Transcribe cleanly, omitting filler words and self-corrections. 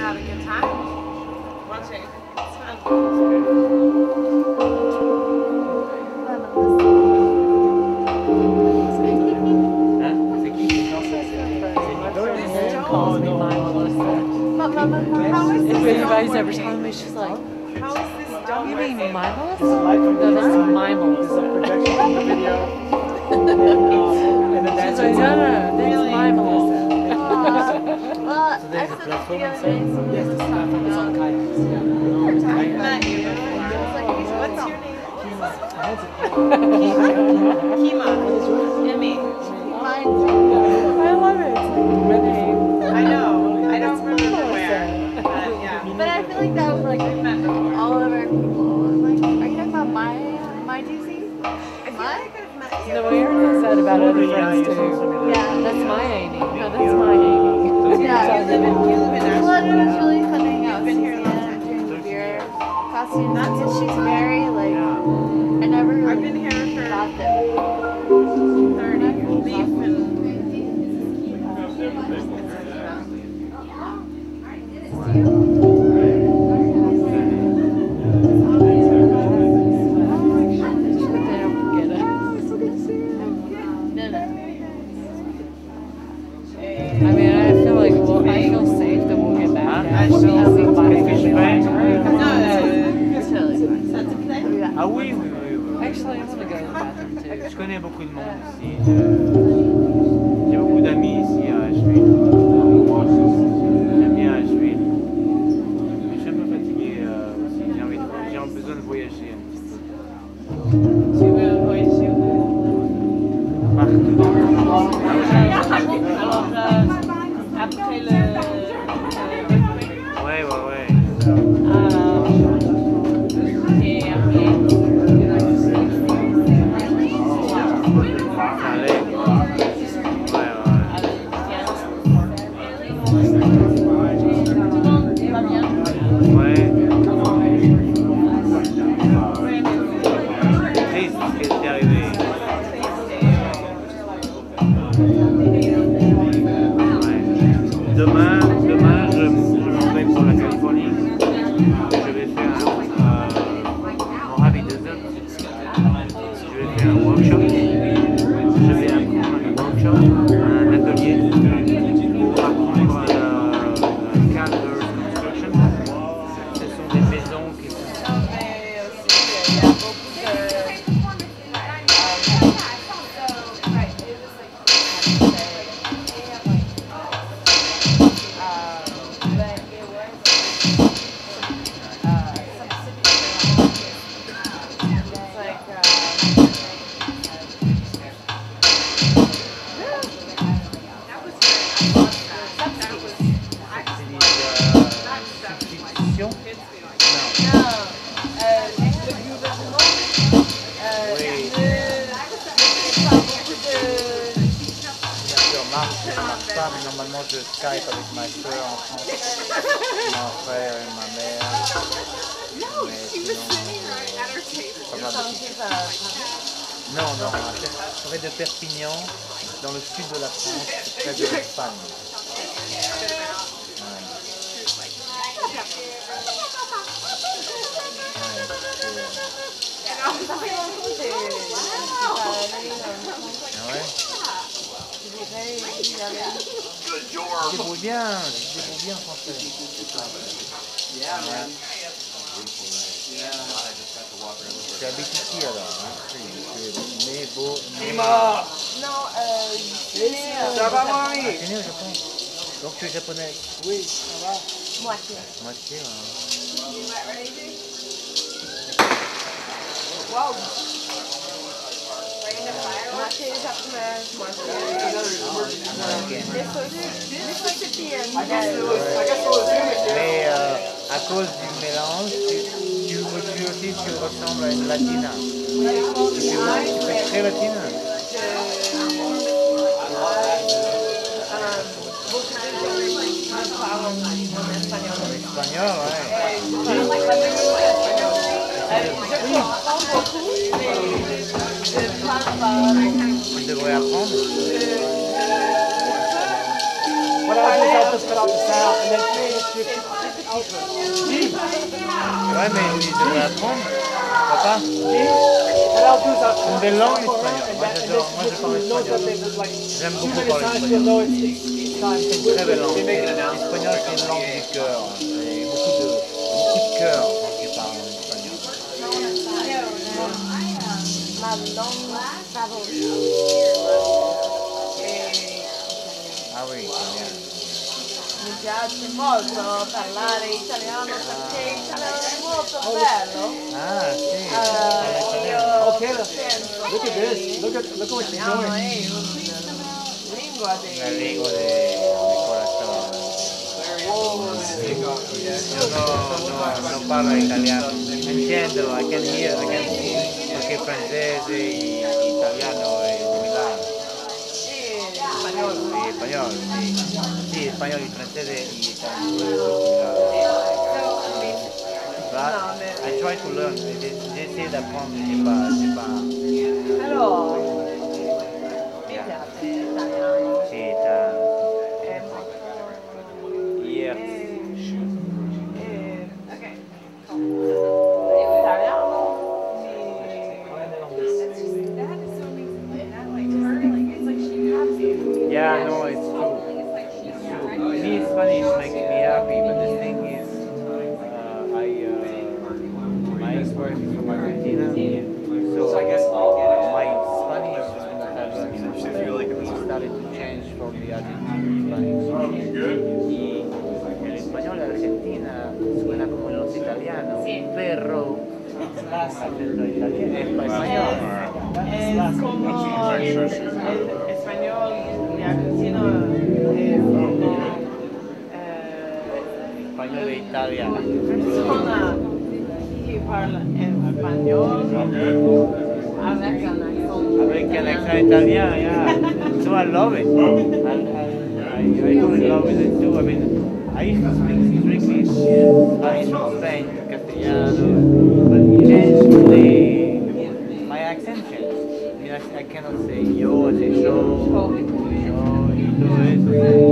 had a good time. Watching. It's fun. If anybody's ever told me, she's like, How is this done? you mean mindless? This is live from No, that's this mindless. is a projection from the video. And then She's that's like, no, that's mindless. Well, I said this the other day, so yes, this is live from the song kayaks. I've met you before. What's your name? Kima. Emmy. I love it. I know. I don't remember where. But yeah. But I feel like that was like We've met before. all of our people. I'm like, are you talking about my DC? I feel like I've met you. No, we already know that about other friends too. Yeah. That's my Amy. No, that's my Amy. Yeah. You live in Well, it Ashland. was really fun hanging out with Been here a long Susanna, time. drinking beer. Costumes. That's Because she's very like, I never really I've been here thought for that. 30 years. Leaf and I mean, I feel like I feel safe that we'll get back. Actually, Ah oui, oui, oui, oui. Actually, I'm gonna go to the bathroom too. Je connais beaucoup de monde ici. J'ai beaucoup d'amis ici à Asheville. J'aime bien Asheville. Mais je suis un peu fatigué aussi. J'ai besoin de voyager un petit peu. tu veux voyager où? Partout. Alors, après le Ouais, ouais, ouais. et après Allez. Ouais, va bien. ouais. Triste ce qui est arrivé. Ouais. Demain, je m'en vais pour la Californie. Je vais faire mon habit de zone. Je vais faire un workshop. Je vais apprendre un workshop, un atelier pour apprendre cadre construction. Ce sont des maisons qui sont Mais aussi, il y a beaucoup substitutions. Marche pas, mais normalement je Skype avec ma soeur en France, mon frère et ma mère. Mais sinon, pas mal de- Non, non, près de Perpignan, dans le sud de la France, près de l'Espagne. Je débrouille bien français. Tu habites ici alors, hein? Tu es né, beau, Kima! Ça va, mamie? Tu es né au Japon. Donc tu es japonais. Oui, ça va. Moitié. Moitié, Wow. Moitié japonaise, moitié Mais à cause du mélange, tu ressembles à une latina. Tu es très latine. En espagnol, Tu devrais apprendre. What I'll do is I'll just cut out the sound and then Ouais, mais il devrait apprendre. Papa, une belle langue, l'espagnol. Moi, j'adore. Moi, je parle espagnol. J'aime beaucoup parler espagnol. C'est une très belle langue. L'espagnol, c'est une langue du cœur. C'est beaucoup de cœur quand tu parles en espagnol. Ma langue favorite. Ah oui, italiano. Mi piace molto parlare italiano perché l'italiano è molto bello. Ah, sì, parla italiano. Io Okay, penso look at che this. Look at what you're l'italiano doing. è una lingua La lingua del corazón. Io non parlo italiano. Entiendo, I can hear, I can see, perché francese, italiano e milano. spagnolo. Sì, spagnolo, sì. Sì, spagnolo, francese e italiano. But I try to learn. J'essaie d'apprendre, c'est pas. Però mi piace l'italiano. Sì, italiano. È molto... Hier. Yeah, no, it's true. Me, Spanish makes me happy, but the thing is, my ex-wife is from Argentina, so my Spanish started to change from the Argentine Spanish. Y el español de Argentina suena como los italianos, pero acento italiano, español. Es como el español de argentino es como Español de Italia. persona que parla español avec un accent. Avec an accent Italian, yeah. So I love it. I really love it too. I mean, I used to speak strictly Spanish from Spain, Castellano, but changed my accent changed. I mean, I cannot say yo, I say yo, y todo eso.